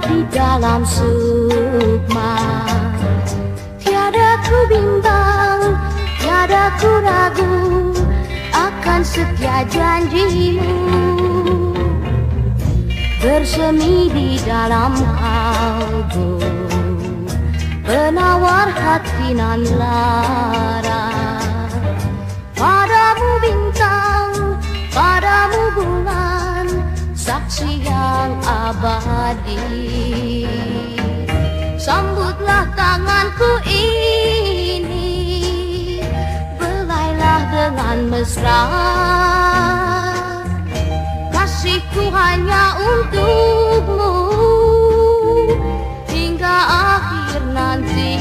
di dalam sukma. Tiada ku bimbang, tiada ku ragu akan setia janjimu, bersemi di dalam kalbu, penawar hati nan lara. Padamu bintang, padamu bulan, saksi yang abadi. Sambutlah tanganku ini, belailah dengan mesra. Kasihku hanya untukmu hingga akhir nanti.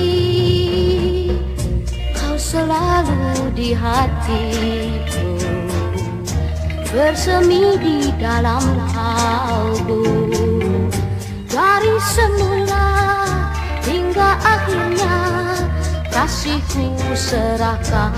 Kau selalu di hatiku, bersemi di dalam kalbu. Dari semula hingga akhirnya kasihku serahkan.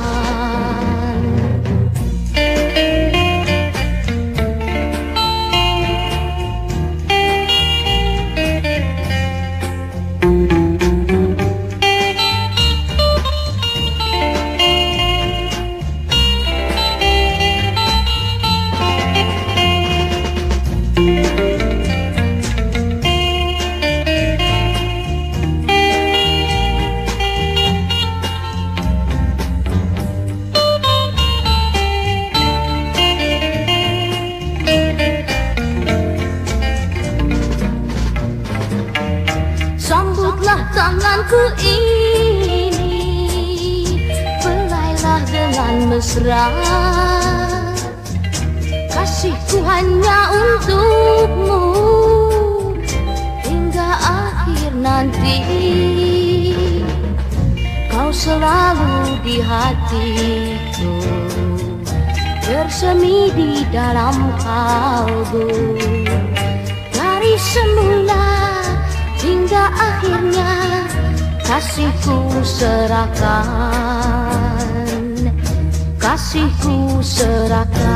Sambutlah tanganku ini, belailah dengan mesra. Kasihku hanya untukmu hingga akhir nanti. Kau selalu di hatiku, bersemi di dalam kalbu. Dari semula hingga akhirnya kasihku serahkan, kasihku serahkan.